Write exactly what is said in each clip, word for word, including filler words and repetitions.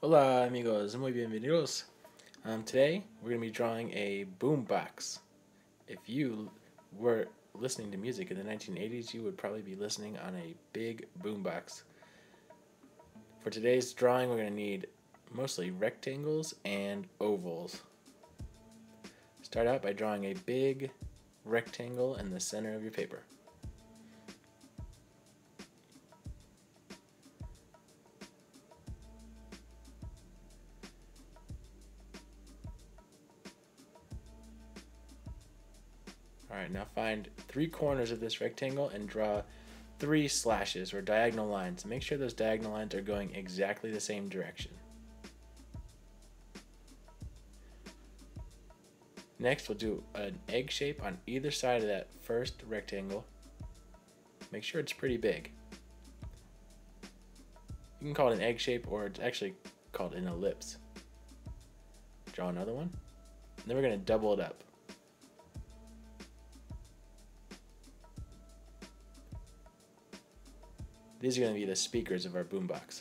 Hola amigos, muy bienvenidos. Um, today we're going to be drawing a boombox. If you were listening to music in the nineteen eighties, you would probably be listening on a big boombox. For today's drawing, we're going to need mostly rectangles and ovals. Start out by drawing a big rectangle in the center of your paper. Alright, now find three corners of this rectangle and draw three slashes or diagonal lines. Make sure those diagonal lines are going exactly the same direction. Next, we'll do an egg shape on either side of that first rectangle. Make sure it's pretty big. You can call it an egg shape, or it's actually called an ellipse. Draw another one. And then we're going to double it up. These are going to be the speakers of our boombox.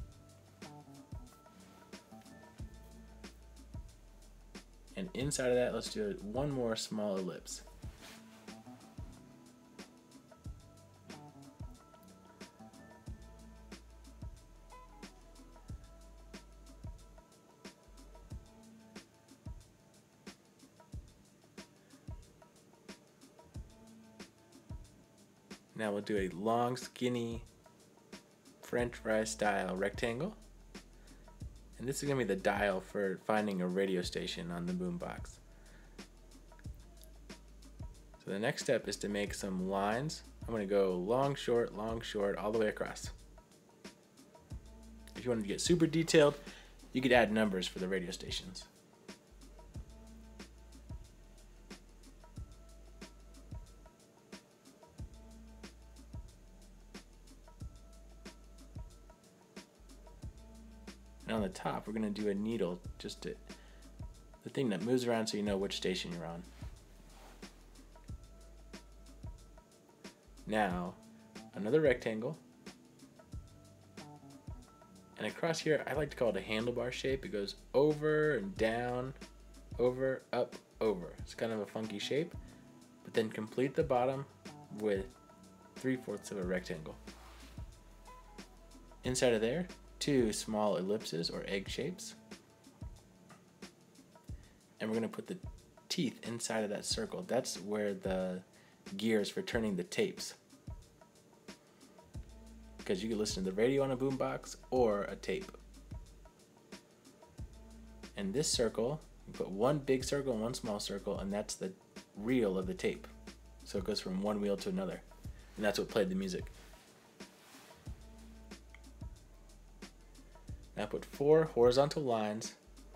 And inside of that, let's do one more small ellipse. Now we'll do a long, skinny French fry style rectangle, and this is going to be the dial for finding a radio station on the boombox. So the next step is to make some lines. I'm going to go long, short, long, short, all the way across. If you wanted to get super detailed, you could add numbers for the radio stations. And on the top, we're going to do a needle, just to, the thing that moves around so you know which station you're on. Now, another rectangle. And across here, I like to call it a handlebar shape. It goes over and down, over, up, over. It's kind of a funky shape. But then complete the bottom with three-fourths of a rectangle. Inside of there, two small ellipses or egg shapes, and we're going to put the teeth inside of that circle. That's where the gears for turning the tapes, because you can listen to the radio on a boombox or a tape. And this circle, you put one big circle and one small circle, and that's the reel of the tape, so it goes from one wheel to another, and that's what played the music. Now put four horizontal lines,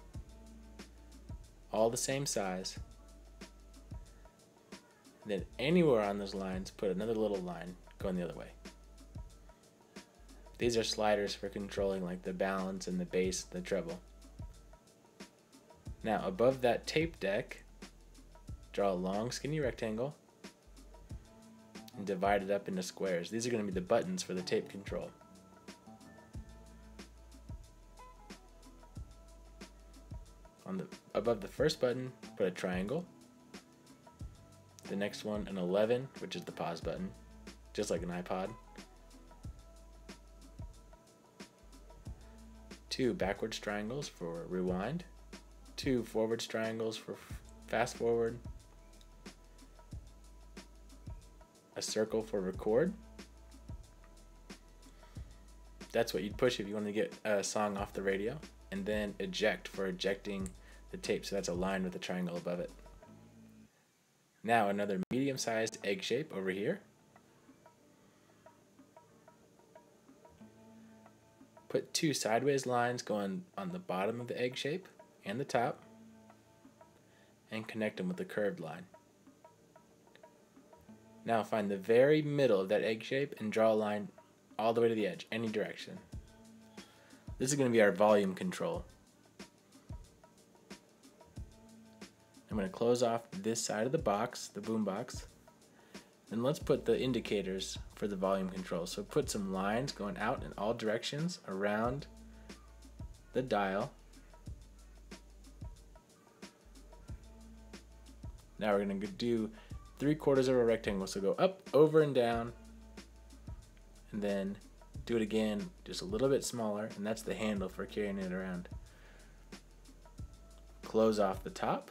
all the same size. And then anywhere on those lines, put another little line going the other way. These are sliders for controlling like the balance and the bass, the treble. Now above that tape deck, draw a long skinny rectangle and divide it up into squares. These are going to be the buttons for the tape control. On the, above the first button, put a triangle. The next one, an eleven, which is the pause button, just like an iPod. Two backwards triangles for rewind. Two forwards triangles for fast forward. A circle for record. That's what you'd push if you want to get a song off the radio. And then eject for ejecting the tape, so that's a line with a triangle above it. Now another medium-sized egg shape over here. Put two sideways lines going on the bottom of the egg shape and the top, and connect them with a curved line. Now find the very middle of that egg shape and draw a line all the way to the edge, any direction. This is going to be our volume control. I'm going to close off this side of the box, the boom box. Then let's put the indicators for the volume control. So put some lines going out in all directions around the dial. Now we're going to do three quarters of a rectangle. So go up, over, and down. And then do it again, just a little bit smaller. And that's the handle for carrying it around. Close off the top.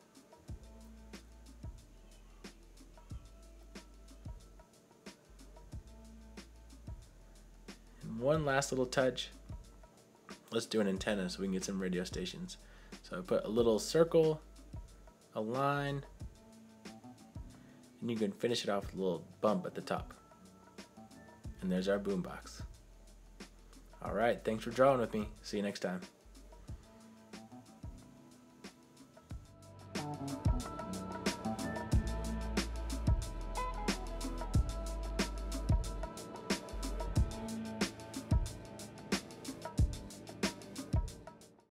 And one last little touch. Let's do an antenna so we can get some radio stations. So I put a little circle, a line, and you can finish it off with a little bump at the top. And there's our boombox. Alright, thanks for drawing with me. See you next time.